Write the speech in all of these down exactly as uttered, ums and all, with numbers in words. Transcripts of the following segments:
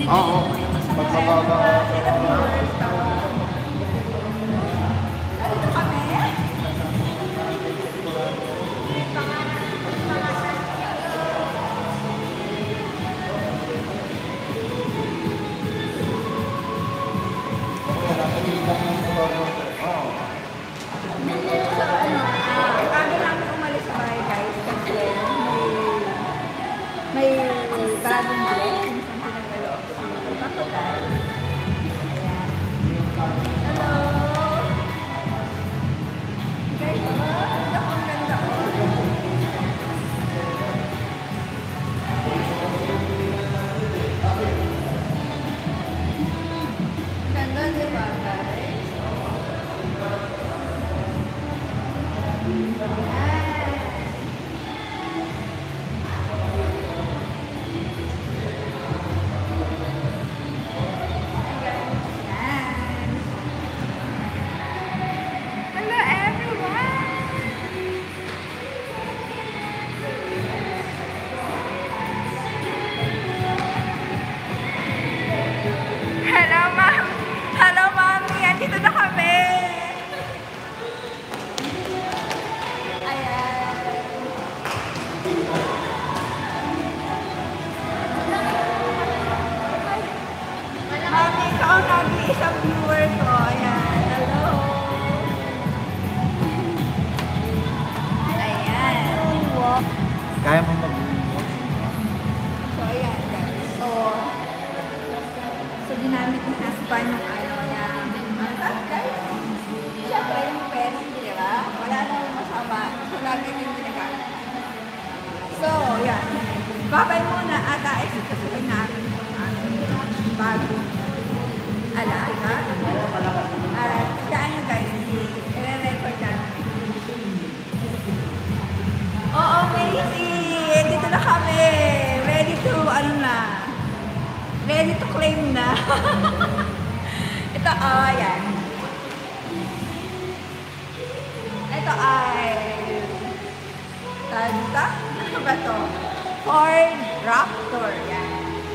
Oo. Pagpababa. Dito kami. May bagong dressing sa pinaglaloob sa mga kapatay. Ayan. Hello! Guys, oh, ako ang ganda ko. Ganda, di ba, guys? Ayan. Dito na kami! Ayan! Mami, ikaw ang nag-iisang viewer ko. Ayan, hello! Ayan! Kaya mo mag- So, ayan guys. So, so ginamit ng husband yung ano niya. Siyempre yung pest, di ba? Wala namang masama. So, lagi yung ginagamit. So, yan. Babay muna ata ay sasabay namin yung aming bagong alaga. At saan nyo guys, i-record namin. Oo, Macy! Dito na kami! Ready to, ano na? Ready to claim na. Ito, oh, yan. Ito ay Tanta? Ano ba ito? Ford Raptor. Yan.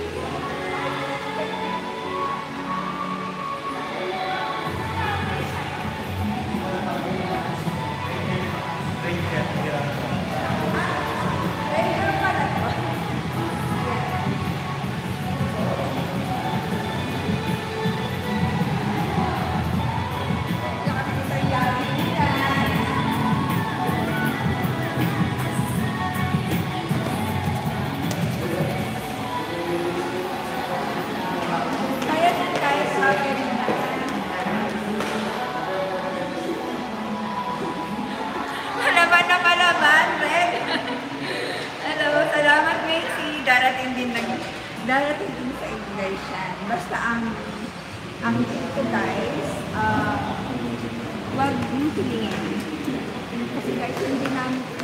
Ranger pala ito. Malaban na malaban, Red. Hello, salamat Macy. Darating din nag darating din sa inyo guys yan. Basta ang ang dito guys, uh, wag yung tingin. Kasi guys, hindi namin